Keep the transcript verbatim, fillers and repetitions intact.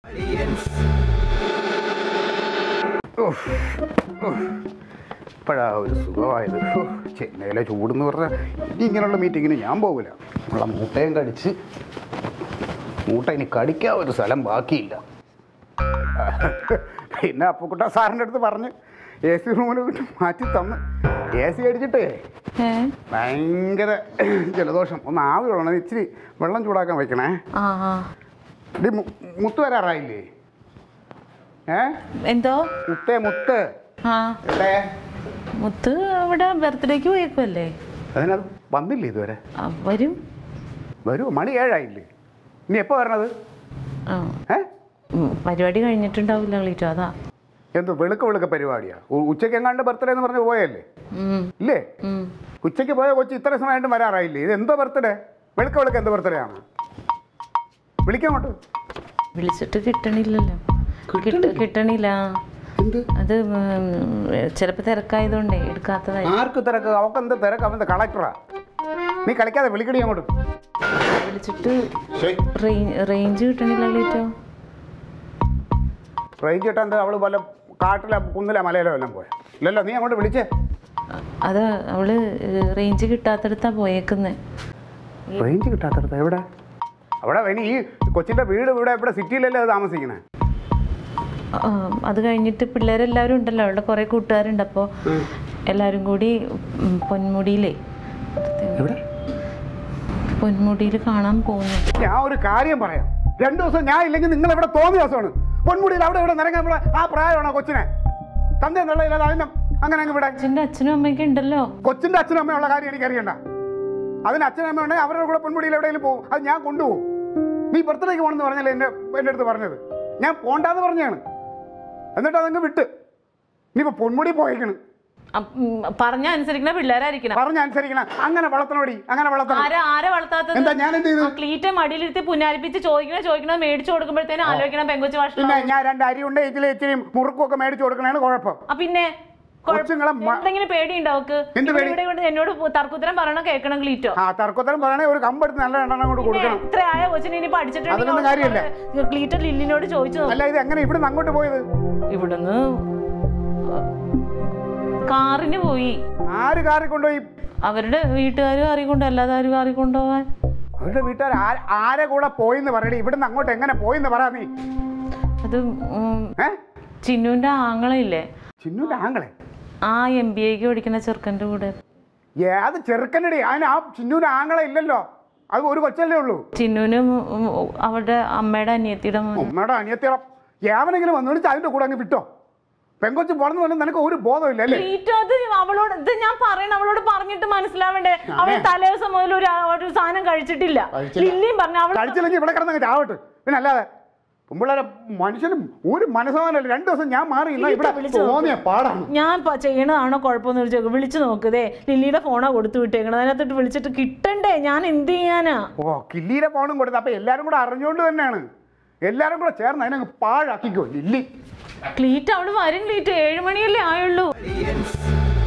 ഇപ്പോഴാ ഒരു സുഖമായത്. ചെന്നൈയിലെ ചൂടെന്ന് പറഞ്ഞാൽ ഇനി ഇങ്ങനെയുള്ള മീറ്റിങ്ങിന് ഞാൻ പോകില്ല. ഉള്ള മൂട്ടയും കടിച്ച് മൂട്ട ഇനി കടിക്കാൻ ഒരു സ്ഥലം ബാക്കിയില്ല. പിന്നെ അപ്പുക്കുട്ട സാറിൻ്റെ അടുത്ത് പറഞ്ഞ് എ സി റൂമിൽ വിട്ട് മാറ്റി തന്ന് എ സി അടിച്ചിട്ടേ ഭയങ്കര ജലദോഷം. ഒന്ന് ആവി കൊള്ളണം, ഇച്ചിരി വെള്ളം ചൂടാക്കാൻ വെക്കണേ. ഇടി മുത്ത് വരാറായില്ലേ? ഏ എന്തോ മുത്തേ മുത്ത് മുത്ത് അവിടെ ബർത്ത്ഡേക്ക് പോയേക്കല്ലേ? അതിനത് വന്നില്ലേ ഇതുവരെ? വരും വരുമോ? മണി ഏഴായില്ലേ? ഇനി എപ്പോ വരണത്? പരിപാടി കഴിഞ്ഞിട്ടുണ്ടാവില്ല കളിച്ചോ. അതാ എന്തോ വെളുക്ക വെളുക്ക പരിപാടിയാ? ഉച്ചയ്ക്ക് എങ്ങാണ്ട് ബർത്ത്ഡേ എന്ന് പറഞ്ഞ് പോയല്ലേ? ഇല്ലേ? ഉച്ചയ്ക്ക് പോയ കൊച്ചു ഇത്ര സമയമായിട്ട് വരാറായില്ലേ? ഇത് എന്തോ ബർത്ത്ഡേ? വെളുക്ക വെളുക്ക എന്തോ ബർത്ത്ഡേ ആണ്? വിളിക്കാങ്ങോട്ട്. വിളിച്ചിട്ട് കിട്ടണില്ലല്ലോ. കിട്ടണില്ല. അത് ചിലപ്പോ തിരക്കായതുകൊണ്ടേ എടുക്കാത്തതായി. ആർക്ക് തിരക്ക്? അവക്ക് എന്താ തിരക്ക്? അവന്റെ കളക്ടറാ. നീ കളിക്കാതെ വിളിക്കടി അങ്ങോട്ട്. വിളിച്ചിട്ട് റേഞ്ച് കിട്ടണില്ല കളിച്ചോ. റേഞ്ച് കിട്ടാൻ എന്താ? അവള് വല്ല കാട്ടിലെ കുന്നിലെ മലയിലോ എല്ലാം പോയ ഇല്ലല്ലോ. നീ അങ്ങോട്ട് വിളിച്ചേ. അത് അവള് റേഞ്ച് കിട്ടാത്തടുത്താ പോയേക്കുന്നേ. റേഞ്ച് കിട്ടാത്തടുത്ത എവിടെ? അവിടെ ഇനി ഈ കൊച്ചിന്റെ വീട് ഇവിടെ ഇവിടെ സിറ്റിയിലല്ലേ അത് താമസിക്കണേ? അത് കഴിഞ്ഞിട്ട് പിള്ളേരെല്ലാവരും ഉണ്ടല്ലോ, അവളുടെ കുറെ കൂട്ടുകാരുണ്ട്. അപ്പോൾ എല്ലാവരും കൂടി പൊന്മുടിയിലേ പൊന്മുടിയിൽ കാണാൻ പോകുന്നു. ഞാൻ ഒരു കാര്യം പറയാം. രണ്ടു ദിവസം ഞാൻ ഇല്ലെങ്കിൽ നിങ്ങൾ ഇവിടെ തോന്നിയ ദിവസമാണ്. പൊന്മുടിയിൽ അവിടെ ഇവിടെ നിറങ്ങാൻ ഇവിടെ ആ പ്രായമാണോ കൊച്ചിനെ? തന്റെ എന്നുള്ളതില്ല അതിനും അങ്ങനെ അങ്ങ് ഇവിടെ. അച്ഛൻ്റെ അച്ഛനും അമ്മയൊക്കെ ഉണ്ടല്ലോ. കൊച്ചിന്റെ അച്ഛനും അമ്മയുള്ള കാര്യം എനിക്കറിയണ്ട. അതിന് അച്ഛനും അമ്മ ഉണ്ടെങ്കിൽ അവരുടെ കൂടെ പൊന്മുടിയിൽ എവിടെയെങ്കിലും പോകും. അത് ഞാൻ കൊണ്ടുപോകും. നീ ബർത്ത്ഡേക്ക് പോകണമെന്ന് പറഞ്ഞല്ലേ എൻ്റെ എൻ്റെ അടുത്ത് പറഞ്ഞത്? ഞാൻ പോണ്ടാന്ന് പറഞ്ഞാണ്. എന്നിട്ട് അതങ്ങ് വിട്ട് നീ ഇപ്പൊ പൊന്മുടി പോയേക്കണ്. പറഞ്ഞ അനുസരിക്കണ പിള്ളേരായിരിക്കണം. പറഞ്ഞ അനുസരിക്കണം. അങ്ങനെ വളർത്തണോടി, അങ്ങനെ വളർത്തണം. ആരെ വളർത്താത്തത്? എന്താ ഞാൻ എന്ത് ചെയ്തു? ക്ലീറ്റ മടിയിലിരുത്തി പുന്നാരിപ്പിച്ച് ചോദിക്കണ ചോദിക്കണ മേടിച്ചു കൊടുക്കുമ്പോഴത്തേനും ആലോചിക്കണം പെങ്കൊച്ചു ഭക്ഷണം. പിന്നെ ഞാൻ രണ്ട് അരി ഉണ്ട് ഇച്ചിരി ഇച്ചിരി മുറുക്കും ഒക്കെ മേടിച്ചു കൊടുക്കണേണ് കുഴപ്പം. പിന്നെ എന്തെങ്കിലും പേടിയുണ്ടാവക്ക്? എന്നോട് തർക്കുത്തരം പറയണം കേൾക്കണം ക്ലീറ്റോ. ആ തർക്കുത്തരം പറയണേ ഒരു കമ്പെടുത്ത് നല്ല എണ്ണം കൊണ്ട് കൊടുക്കണം. ഇത്ര ആയ കൊച്ചിനെ ഇനി പഠിച്ചിട്ട് ക്ലീറ്റോ ലില്ലിനോട് ചോദിച്ചു. അല്ല ഇത് എങ്ങനെ ഇവിടുന്ന് അങ്ങോട്ട് പോയത്? ഇവിടുന്ന് കാറിന് പോയി. ആര് കാറിൽ കൊണ്ടുപോയി? അവരുടെ വീട്ടുകാർ കാറി കൊണ്ട്, അല്ലാതെ ആര് കാറി കൊണ്ടുപോവാൻ? അവരുടെ വീട്ടുകാർ ആരെ കൂടെ പോയിന്ന് പറയണേ. ഇവിടുന്ന് അങ്ങോട്ട് എങ്ങനെ പോയിന്ന് പറയാ നീ. അത് ചിന്നുവിന്റെ ആങ്ങളയില്ലേ? ചിന്നുവിന്റെ ആങ്ങളെ? ആ എം ബി എക്ക് പഠിക്കുന്ന ചെറുക്കൻ്റെ കൂടെ. ഏത് ചെറുക്കൻ്റെ? അതിന് ആ ചിന്നുവിന്റെ ആങ്ങളെ ഇല്ലല്ലോ. അത് ഒരു കൊച്ചല്ലേ ഉള്ളൂ. ചിന്നുവിന് അവരുടെ അമ്മയുടെ അനിയത്തിയുടെ അമ്മയുടെ അനിയത്തിയുടെ ഏവനെങ്കിലും വന്നു അതിന്റെ കൂടെ അങ്ങ് വിട്ടോ. പെങ്കൊച്ച് പോണെന്ന് പറഞ്ഞാൽ നിനക്ക് ഒരു ബോധമില്ല അല്ലേ? അവളോട് ഇത് ഞാൻ പറയണ അവളോട് പറഞ്ഞിട്ട് മനസ്സിലാവണ്ടേ? അവൾ തലേദിവസം മുതൽ ഒരു ഒരു സാധനം കഴിച്ചിട്ടില്ല. ലില്ലിയും പറഞ്ഞു അവൾ കഴിച്ചില്ലെങ്കിൽ ഇവിടെ കിടന്നങ്ങ് ചാവട്ടെ. പിന്നെ അല്ലാതെ പിള്ളേരെ മനുഷ്യനും ഒരു മനസ്സമാനല്ല. രണ്ടു ദിവസം ഞാൻ മാറി തോന്നിയ പാടാണ്. ഞാൻ ചെയ്യണതാണോ കുഴപ്പമെന്ന് ചോദിച്ചു. വിളിച്ചു നോക്കുന്നേ. ലില്ലിയുടെ ഫോണാ കൊടുത്തു വിട്ടേക്കണത്. അതിനകത്തോട്ട് വിളിച്ചിട്ട് കിട്ടണ്ടേ? ഞാൻ എന്ത് ചെയ്യാനാ? ഓ കില്ലിയുടെ ഫോണും കൊടുത്തു. അപ്പൊ എല്ലാരും കൂടെ അറിഞ്ഞുകൊണ്ട് തന്നെയാണ്. എല്ലാരും കൂടെ ചേർന്ന് അതിനങ്ങ് പാഴാക്കിക്കോ ലില്ലി. ക്ലീറ്റ് അവള് വരും. ക്ലീറ്റ് ഏഴ് മണിയല്ലേ ആയുള്ളൂ.